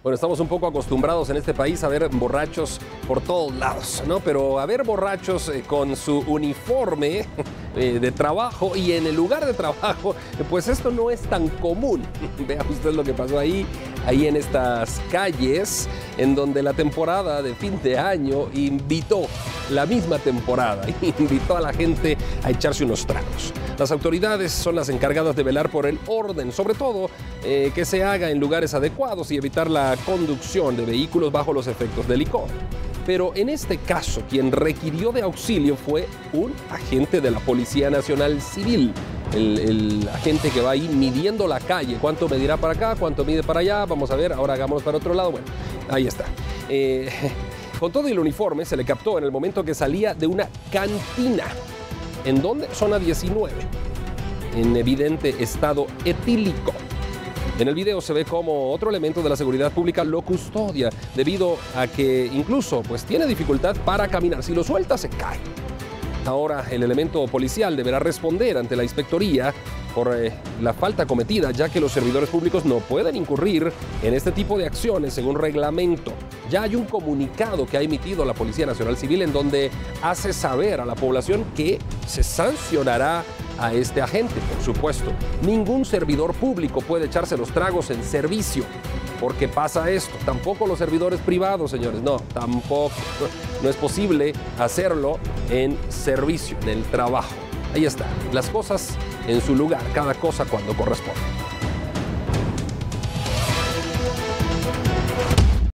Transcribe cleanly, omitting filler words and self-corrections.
Bueno, estamos un poco acostumbrados en este país a ver borrachos por todos lados, ¿no? Pero a ver borrachos con su uniforme de trabajo y en el lugar de trabajo, pues esto no es tan común. Vea usted lo que pasó ahí en estas calles, en donde la temporada de fin de año invitó a la gente a echarse unos tragos. Las autoridades son las encargadas de velar por el orden, sobre todo que se haga en lugares adecuados y evitar la conducción de vehículos bajo los efectos de licor. Pero en este caso, quien requirió de auxilio fue un agente de la Policía Nacional Civil. El agente que va ahí midiendo la calle. ¿Cuánto medirá para acá? ¿Cuánto mide para allá? Vamos a ver, ahora hagamos para otro lado. Bueno, ahí está. Con todo el uniforme se le captó en el momento que salía de una cantina. ¿En dónde? Zona 19. En evidente estado etílico. En el video se ve como otro elemento de la seguridad pública lo custodia, debido a que incluso pues tiene dificultad para caminar. Si lo suelta, se cae. Ahora el elemento policial deberá responder ante la inspectoría por la falta cometida, ya que los servidores públicos no pueden incurrir en este tipo de acciones según reglamento. Ya hay un comunicado que ha emitido la Policía Nacional Civil en donde hace saber a la población que se sancionará a este agente, por supuesto. Ningún servidor público puede echarse los tragos en servicio, porque pasa esto. Tampoco los servidores privados, señores, no, tampoco. No es posible hacerlo en servicio, en el trabajo. Ahí está, las cosas en su lugar, cada cosa cuando corresponde.